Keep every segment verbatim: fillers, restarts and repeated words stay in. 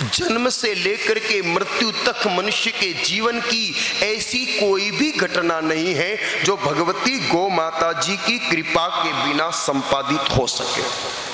जन्म से लेकर के मृत्यु तक मनुष्य के जीवन की ऐसी कोई भी घटना नहीं है जो भगवती गौ माता जी की कृपा के बिना संपादित हो सके।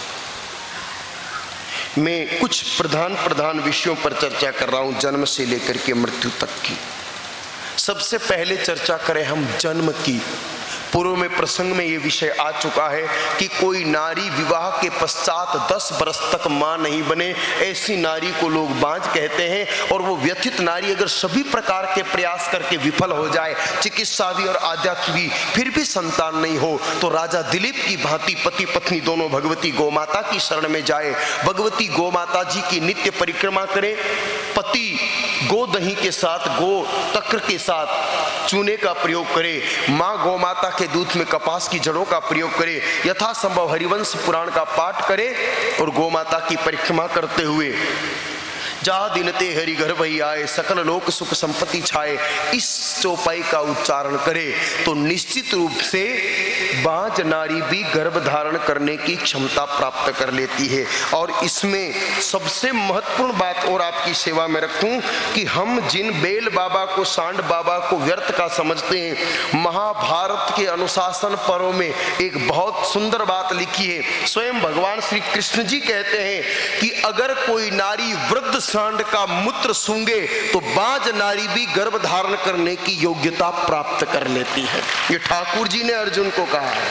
मैं कुछ प्रधान प्रधान विषयों पर चर्चा कर रहा हूं जन्म से लेकर के मृत्यु तक की। सबसे पहले चर्चा करें हम जन्म की। पूर्व में प्रसंग में यह विषय आ चुका है कि कोई नारी विवाह के पश्चात दस बरस तक मां नहीं बने, ऐसी नारी को लोग बांझ कहते हैं। और वो व्यथित नारी अगर सभी प्रकार के प्रयास करके विफल हो जाए, चिकित्सा भी और आध्यात्म भी, फिर भी संतान नहीं हो, तो राजा दिलीप की भांति पति पत्नी दोनों भगवती गौ माता की शरण में जाए, भगवती गौ माता जी की नित्य परिक्रमा करें। पति गो दही के साथ, गो तक्र के साथ चूने का प्रयोग करे, माँ गौ माता के दूध में कपास की जड़ों का प्रयोग करे, यथासंभव हरिवंश पुराण का पाठ करे और गौ माता की परिक्रमा करते हुए जहाँ दिनते हरि घर वही आए, सकल लोक सुख संपत्ति छाए, इस चौपाई का उच्चारण करे तो निश्चित रूप से बांझ नारी भी गर्भ धारण करने की क्षमता प्राप्त कर लेती है। और इसमें सबसे महत्वपूर्ण बात और आपकी सेवा में रखूं कि हम जिन बेल बाबा को, सांड बाबा को व्यर्थ का समझते हैं, महाभारत के अनुशासन पर्व में एक बहुत सुंदर बात लिखी है। स्वयं भगवान श्री कृष्ण जी कहते हैं कि अगर कोई नारी वृद्ध सांड का मूत्र सूंघे तो बांझ नारी भी गर्भ धारण करने की योग्यता प्राप्त कर लेती है। ये ठाकुर जी ने अर्जुन को कहा है।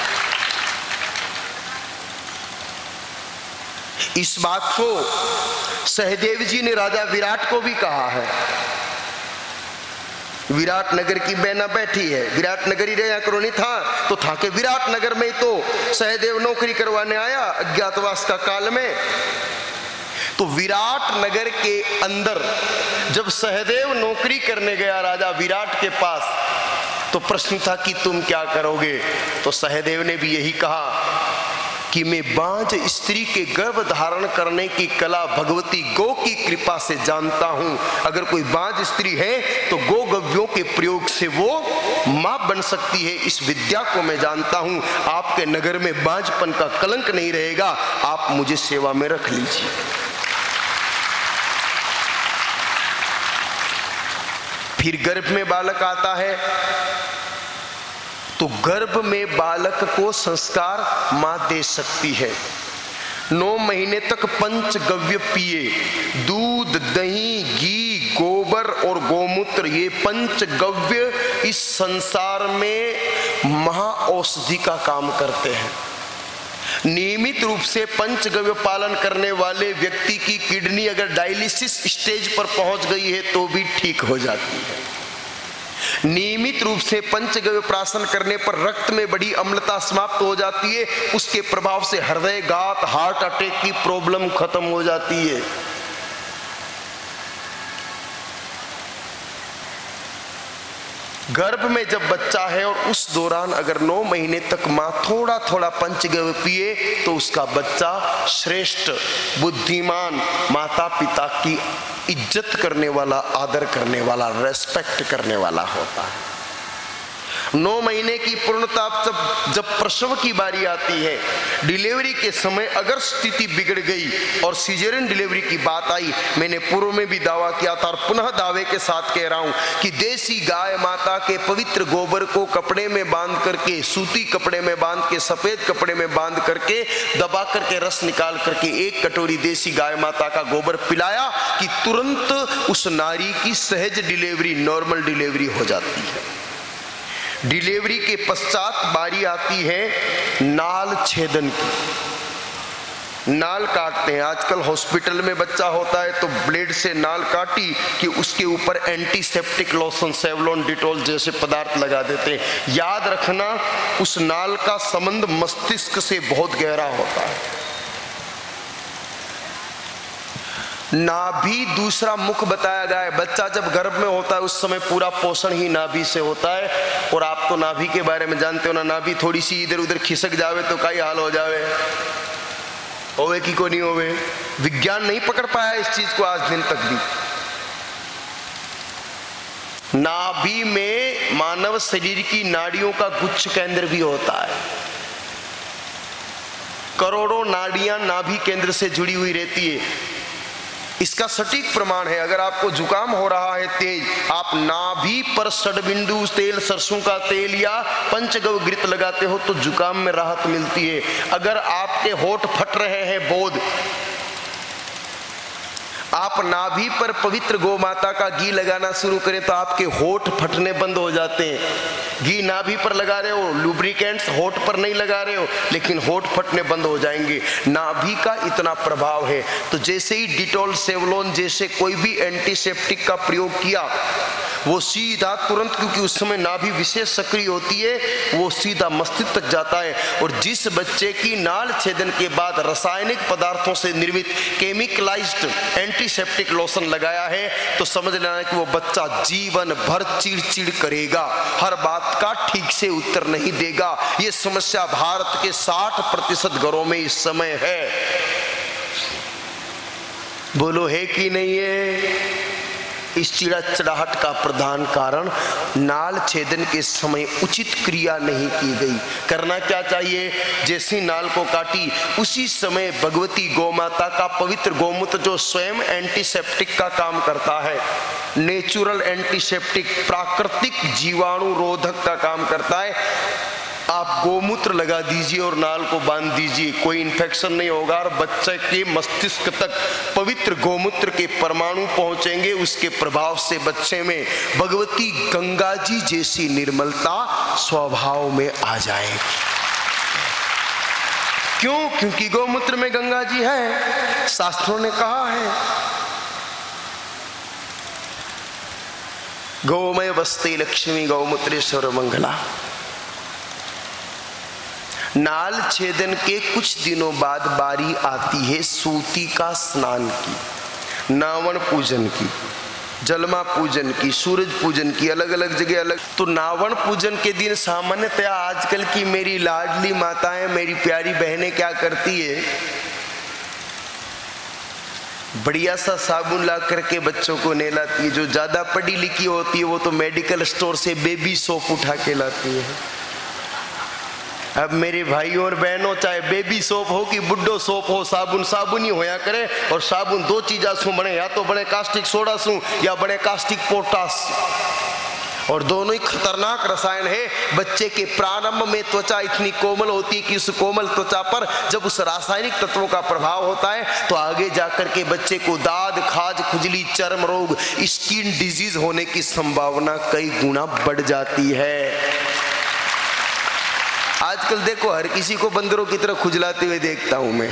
इस बात को सहदेव जी ने राजा विराट को भी कहा है। विराट नगर की बेना बैठी है, विराट नगर ही रहा करोनी था तो था के विराट नगर में तो सहदेव नौकरी करवाने आया अज्ञातवास का काल में। तो विराट नगर के अंदर जब सहदेव नौकरी करने गया राजा विराट के पास, तो प्रश्न था कि तुम क्या करोगे? तो सहदेव ने भी यही कहा कि मैं बांझ स्त्री के गर्भ धारण करने की कला भगवती गौ की कृपा से जानता हूं। अगर कोई बांझ स्त्री है तो गौ गव्यों के प्रयोग से वो मां बन सकती है, इस विद्या को मैं जानता हूं। आपके नगर में बांझपन का कलंक नहीं रहेगा, आप मुझे सेवा में रख लीजिए। फिर गर्भ में बालक आता है तो गर्भ में बालक को संस्कार मां दे सकती है। नौ महीने तक पंचगव्य पिए, दूध, दही, घी, गोबर और गोमूत्र, ये पंचगव्य इस संसार में महा औषधि का काम करते हैं। नियमित रूप से पंचगव्य पालन करने वाले व्यक्ति की किडनी अगर डायलिसिस स्टेज पर पहुंच गई है तो भी ठीक हो जाती है। नियमित रूप से पंचगव्य प्राशन करने पर रक्त में बड़ी अम्लता समाप्त हो जाती है, उसके प्रभाव से हृदय घात, हार्ट अटैक की प्रॉब्लम खत्म हो जाती है। गर्भ में जब बच्चा है और उस दौरान अगर नौ महीने तक मां थोड़ा थोड़ा पंचगव्य पिए तो उसका बच्चा श्रेष्ठ, बुद्धिमान, माता पिता की इज्जत करने वाला, आदर करने वाला, रेस्पेक्ट करने वाला होता है। नौ महीने की पूर्णता जब जब प्रसव की बारी आती है, डिलीवरी के समय अगर स्थिति बिगड़ गई और सीजरियन डिलीवरी की बात आई, मैंने पूर्व में भी दावा किया था और पुनः दावे के साथ कह रहा हूं कि देसी गाय माता के पवित्र गोबर को कपड़े में बांध करके, सूती कपड़े में बांध के, सफेद कपड़े में बांध करके, दबा करके रस निकाल करके एक कटोरी देसी गाय माता का गोबर पिलाया कि तुरंत उस नारी की सहज डिलीवरी, नॉर्मल डिलीवरी हो जाती है। डिलीवरी के पश्चात बारी आती है नाल छेदन की। नाल काटते हैं, आजकल हॉस्पिटल में बच्चा होता है तो ब्लेड से नाल काटी कि उसके ऊपर एंटीसेप्टिक लोशन, सेवलॉन, डिटॉल जैसे पदार्थ लगा देते हैं। याद रखना, उस नाल का संबंध मस्तिष्क से बहुत गहरा होता है। नाभि दूसरा मुख बताया गया है। बच्चा जब गर्भ में होता है उस समय पूरा पोषण ही नाभि से होता है। और आप तो नाभि के बारे में जानते हो ना, नाभि थोड़ी सी इधर उधर खिसक जावे तो कई हाल हो जावे, होवे की को नहीं होवे। विज्ञान नहीं पकड़ पाया इस चीज को आज दिन तक भी। नाभि में मानव शरीर की नाड़ियों का गुच्छ केंद्र भी होता है। करोड़ों नाड़ियां नाभि केंद्र से जुड़ी हुई रहती है। इसका सटीक प्रमाण है। अगर आपको जुकाम हो रहा है तेज, आप नाभि पर षडबिंदु तेल, सरसों का तेल या पंचगव्य घृत लगाते हो तो जुकाम में राहत मिलती है। अगर आपके होठ फट रहे हैं बोध, आप नाभि पर पवित्र गौ माता का घी लगाना शुरू करें तो आपके होठ फटने बंद हो जाते हैं। घी नाभि पर लगा रहे हो, लुब्रिकेंट्स होठ पर नहीं लगा रहे हो, लेकिन होठ फटने बंद हो जाएंगे। नाभि का इतना प्रभाव है। तो जैसे ही डिटॉल, सेवलोन जैसे कोई भी एंटीसेप्टिक का प्रयोग किया, वो सीधा तुरंत, क्योंकि उस समय नाभि विशेष सक्रिय होती है, वो सीधा मस्तिष्क तक जाता है। और जिस बच्चे की नाल छेदन के बाद रासायनिक पदार्थों से निर्मित केमिकलाइज्ड एंटीसेप्टिक लोशन लगाया है, तो समझ लेना कि वो बच्चा जीवन भर चिड़चिड़ करेगा, हर बात का ठीक से उत्तर नहीं देगा। ये समस्या भारत के साठ प्रतिशत घरों में इस समय है। बोलो है कि नहीं है? इस चिड़चिड़ाहट का प्रधान कारण नाल छेदन के समय उचित क्रिया नहीं की गई। करना क्या चाहिए? जैसी नाल को काटी उसी समय भगवती गौमाता का पवित्र गौमूत्र, जो स्वयं एंटीसेप्टिक का काम करता है, नेचुरल एंटीसेप्टिक, प्राकृतिक जीवाणु रोधक का काम करता है, आप गोमूत्र लगा दीजिए और नाल को बांध दीजिए, कोई इन्फेक्शन नहीं होगा और बच्चे के मस्तिष्क तक पवित्र गोमूत्र के परमाणु पहुंचेंगे। उसके प्रभाव से बच्चे में भगवती गंगा जी जैसी निर्मलता स्वभाव में आ जाएगी। क्यों? क्योंकि गोमूत्र में गंगा जी है, शास्त्रों ने कहा है। गौमय बस्ते लक्ष्मी गौमूत्रेश्वर मंगला। नाल छेदन के कुछ दिनों बाद बारी आती है सूती का स्नान की, नावण पूजन की, जलमा पूजन की, सूरज पूजन की, अलग अलग जगह अलग। तो नावण पूजन के दिन सामान्यतया आजकल की मेरी लाडली माताएं, मेरी प्यारी बहनें क्या करती है, बढ़िया सा साबुन ला करके बच्चों को नहलाती है। जो ज्यादा पढ़ी लिखी होती है वो तो मेडिकल स्टोर से बेबी सोप उठा के लाती है। अब मेरे भाइयों और बहनों, चाहे बेबी सोप हो कि बुड्ढो सोप हो, साबुन साबुन ही होया करे। और साबुन दो चीजा सु बने, या तो बने कास्टिक सोडा सु या बने कास्टिक पोटास, और दोनों ही खतरनाक रसायन है। बच्चे के प्रारंभ में त्वचा इतनी कोमल होती है कि उस कोमल त्वचा पर जब उस रासायनिक तत्वों का प्रभाव होता है तो आगे जाकर के बच्चे को दाद, खाज, खुजली, चर्म रोग, स्किन डिजीज होने की संभावना कई गुना बढ़ जाती है। आजकल देखो हर किसी को बंदरों की तरह खुजलाते हुए देखता हूं मैं।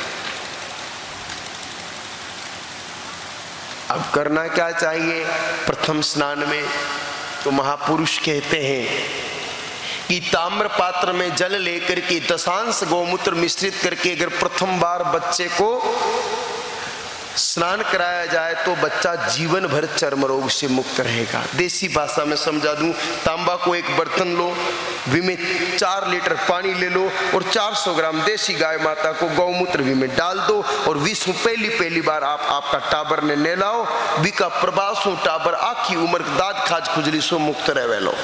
अब करना क्या चाहिए? प्रथम स्नान में तो महापुरुष कहते हैं कि ताम्र पात्र में जल लेकर के दशांश गौमूत्र मिश्रित करके अगर प्रथम बार बच्चे को स्नान कराया जाए तो बच्चा जीवन भर चर्म रोग से मुक्त रहेगा। देसी भाषा में समझा दूं, तांबा को एक बर्तन लो, विमें चार लीटर पानी ले लो और चार सौ ग्राम देसी गाय माता को गौमूत्र विमें डाल दो और विश्व पहली पहली बार आप आपका टाबर ने नहलाओ, विका प्रभाव सो टाबर आखी उम्र दाद, खाज, खुजली सो मुक्त रहे लो।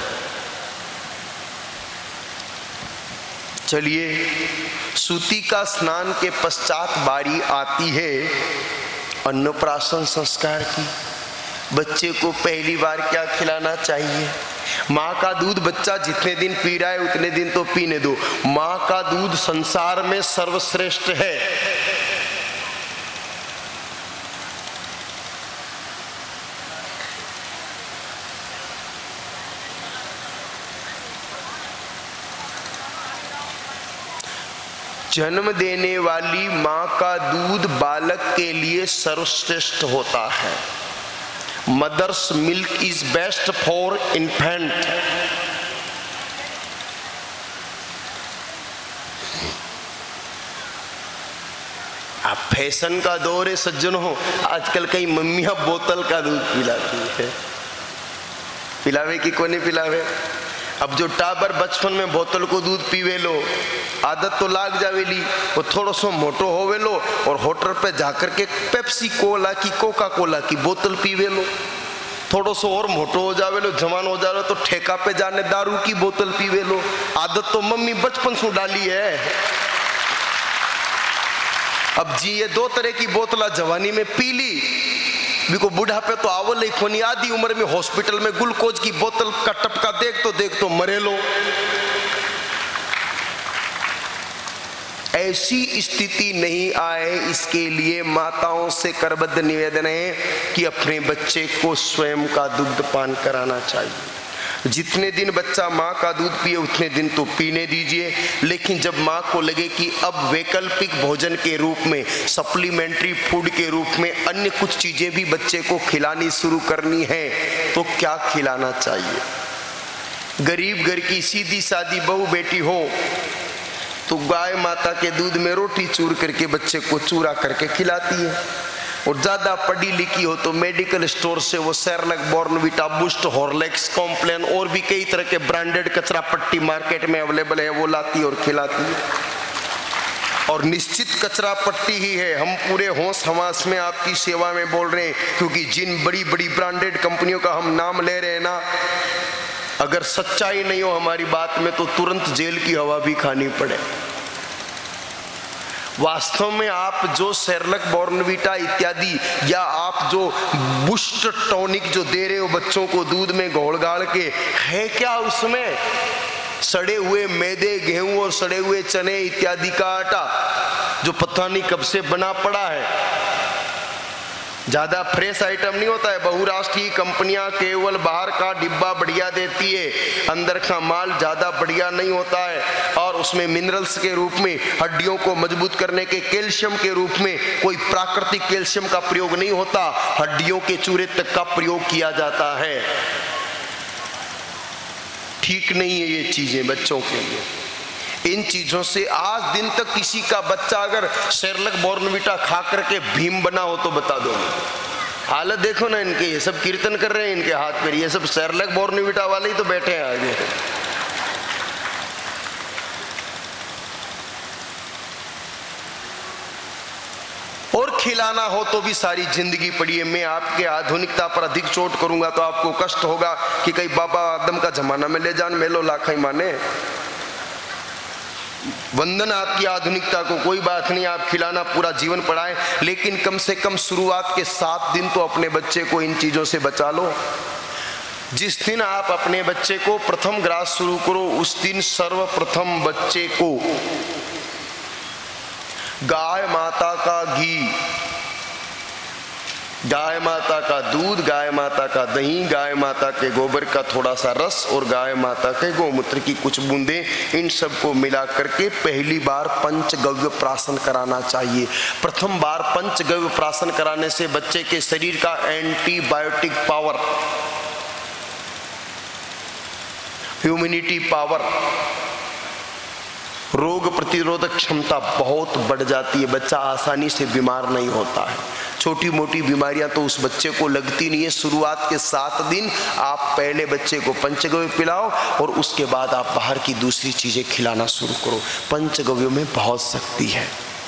चलिए, सूती का स्नान के पश्चात बारी आती है अन्नप्राशन संस्कार की। बच्चे को पहली बार क्या खिलाना चाहिए? माँ का दूध बच्चा जितने दिन पी रहा है उतने दिन तो पीने दो। माँ का दूध संसार में सर्वश्रेष्ठ है। जन्म देने वाली माँ का दूध बालक के लिए सर्वश्रेष्ठ होता है। Mother's milk is best for infant. अब फैशन का दौर है सज्जनों, आजकल कई मम्मियां बोतल का दूध पिलाती है। पिलावे की कोने पिलावे। अब जो टाबर बचपन में बोतल को दूध पीवे लो, आदत तो लाग जावेली, वो थोड़ा सो मोटो होवे लो और होटल पे जाकर के पेप्सी कोला की, कोका कोला की बोतल पीवे लो। थोड़ा सो और मोटो हो जावे लो, जवान हो जावे तो ठेका पे जाने दारू की बोतल पीवे लो। आदत तो मम्मी बचपन से डाली है। अब जी ये दो तरह की बोतला जवानी में पी ली, बिको बुढ़ापे तो आवल ही खोनी, आधी उम्र में हॉस्पिटल में ग्लूकोज की बोतल का टपका देख तो देख तो मरे लो। ऐसी स्थिति नहीं आए, इसके लिए माताओं से करबद्ध निवेदन है कि अपने बच्चे को स्वयं का दुग्ध पान कराना चाहिए। जितने दिन बच्चा माँ का दूध पिए उतने दिन तो पीने दीजिए, लेकिन जब माँ को लगे कि अब वैकल्पिक भोजन के रूप में, सप्लीमेंट्री फूड के रूप में अन्य कुछ चीजें भी बच्चे को खिलानी शुरू करनी है, तो क्या खिलाना चाहिए। गरीब घर की सीधी सादी बहू बेटी हो तो गाय माता के दूध में रोटी चूर करके बच्चे को चूरा करके खिलाती है, और ज्यादा पढ़ी लिखी हो तो मेडिकल स्टोर से वो Cerelac, Bournvita, Boost, Horlicks, Complan और भी कई तरह के ब्रांडेड कचरा पट्टी मार्केट में अवेलेबल है, वो लाती और खिलाती है। और निश्चित कचरा पट्टी ही है, हम पूरे होश हवास में आपकी सेवा में बोल रहे हैं, क्योंकि जिन बड़ी बड़ी ब्रांडेड कंपनियों का हम नाम ले रहे हैं ना, अगर सच्चाई नहीं हो हमारी बात में तो तुरंत जेल की हवा भी खानी पड़े। वास्तव में आप जो सेरेलैक, बॉर्नविटा इत्यादि, या आप जो बूस्ट टॉनिक जो दे रहे हो बच्चों को दूध में घोल गाड़ के, है क्या उसमें? सड़े हुए मैदे, गेहूं और सड़े हुए चने इत्यादि का आटा जो पता नहीं कब से बना पड़ा है। ज्यादा फ्रेश आइटम नहीं होता है। बहुराष्ट्रीय कंपनियां केवल बाहर का डिब्बा बढ़िया देती है, अंदर का माल ज्यादा बढ़िया नहीं होता है, और उसमें मिनरल्स के रूप में, हड्डियों को मजबूत करने के कैल्शियम के रूप में कोई प्राकृतिक कैल्शियम का प्रयोग नहीं होता, हड्डियों के चूरे तक का प्रयोग किया जाता है। ठीक नहीं है ये चीजें बच्चों के लिए। इन चीजों से आज दिन तक किसी का बच्चा अगर सेरेलैक, बॉर्नविटा खा करके भीम बना हो तो बता दो। हालत देखो ना इनके, ये सब कीर्तन कर रहे हैं इनके हाथ पर, ये सब सेरेलैक, बॉर्नविटा वाले ही तो बैठे हैं आगे। और खिलाना हो तो भी सारी जिंदगी पड़ी है। मैं आपके आधुनिकता पर अधिक चोट करूंगा तो आपको कष्ट होगा कि कहीं बाबा आदम का जमाना में ले जान मेलो लाखाई माने। वंदन आपकी आधुनिकता को, कोई बात नहीं, आप खिलाना पूरा जीवन पड़ाएं, लेकिन कम से कम शुरुआत के सात दिन तो अपने बच्चे को इन चीजों से बचा लो। जिस दिन आप अपने बच्चे को प्रथम ग्रास शुरू करो, उस दिन सर्वप्रथम बच्चे को गाय माता का घी, गाय माता का दूध, गाय माता का दही, गाय माता के गोबर का थोड़ा सा रस और गाय माता के गोमूत्र की कुछ बूंदें, इन सब को मिला करके पहली बार पंचगव्य प्राशन कराना चाहिए। प्रथम बार पंचगव्य प्राशन कराने से बच्चे के शरीर का एंटीबायोटिक पावर, ह्यूमिनिटी पावर, रोग प्रतिरोधक क्षमता बहुत बढ़ जाती है। बच्चा आसानी से बीमार नहीं होता है। छोटी मोटी बीमारियां तो उस बच्चे को लगती नहीं है। शुरुआत के सात दिन आप पहले बच्चे को पंचगव्य पिलाओ और उसके बाद आप बाहर की दूसरी चीजें खिलाना शुरू करो। पंचगव्यों में बहुत शक्ति है।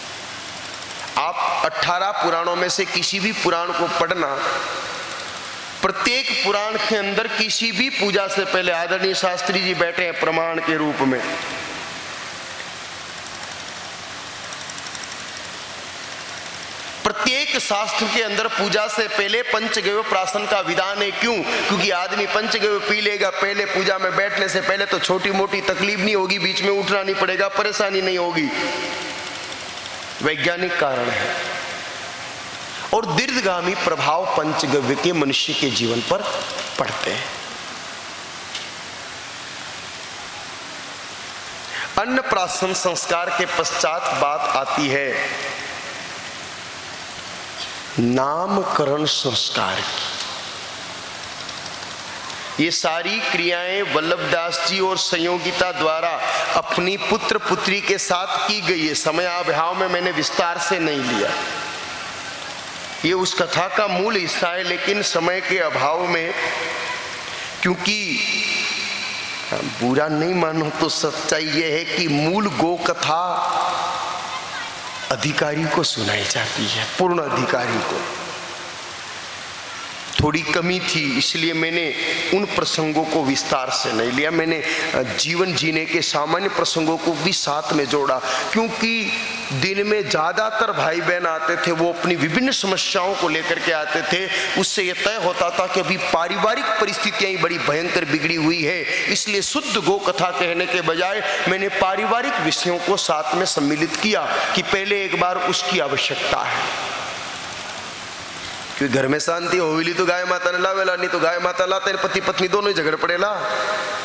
आप अठारह पुराणों में से किसी भी पुराण को पढ़ना, प्रत्येक पुराण के अंदर किसी भी पूजा से पहले, आदरणीय शास्त्री जी बैठे हैं प्रमाण के रूप में, प्रत्येक शास्त्र के अंदर पूजा से पहले पंचगव्य प्राशन का विधान है। क्यों? क्योंकि आदमी पंचगव्य पी लेगा पहले पूजा में बैठने से पहले तो छोटी मोटी तकलीफ नहीं होगी, बीच में उठना नहीं पड़ेगा, परेशानी नहीं होगी। वैज्ञानिक कारण है। और दीर्घगामी प्रभाव पंचगव्य के मनुष्य के जीवन पर पड़ते हैं। अन्नप्राशन संस्कार के पश्चात बात आती है नामकरण संस्कार की। ये सारी क्रियाएं वल्लभदास जी और संयोगिता द्वारा अपनी पुत्र पुत्री के साथ की गई है। समय अभाव में मैंने विस्तार से नहीं लिया, ये उस कथा का मूल हिस्सा है, लेकिन समय के अभाव में, क्योंकि बुरा नहीं मानो तो सच्चाई ये है कि मूल गो कथा अधिकारी को सुनाई जाती है, पूर्ण अधिकारी को। थोड़ी कमी थी, इसलिए मैंने उन प्रसंगों को विस्तार से नहीं लिया। मैंने जीवन जीने के सामान्य प्रसंगों को भी साथ में जोड़ा, क्योंकि दिन में ज़्यादातर भाई बहन आते थे, वो अपनी विभिन्न समस्याओं को लेकर के आते थे। उससे ये तय होता था कि अभी पारिवारिक परिस्थितियाँ ही बड़ी भयंकर बिगड़ी हुई है, इसलिए शुद्ध गो कथा कहने के बजाय मैंने पारिवारिक विषयों को साथ में सम्मिलित किया कि पहले एक बार उसकी आवश्यकता है। क्योंकि घर में शांति होली तो गाय माता ने लावेला, नहीं तो गाय माता लाते पति पत्नी दोनों ही झगड़ पड़ेला।